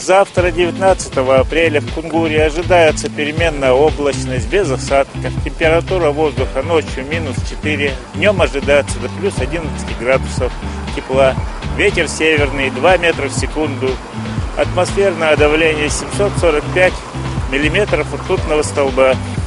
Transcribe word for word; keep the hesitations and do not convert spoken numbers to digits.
Завтра, девятнадцатого апреля, в Кунгуре ожидается переменная облачность без осадков. Температура воздуха ночью минус четыре, днем ожидается до плюс одиннадцать градусов тепла. Ветер северный два метра в секунду. Атмосферное давление семьсот сорок пять миллиметров ртутного столба.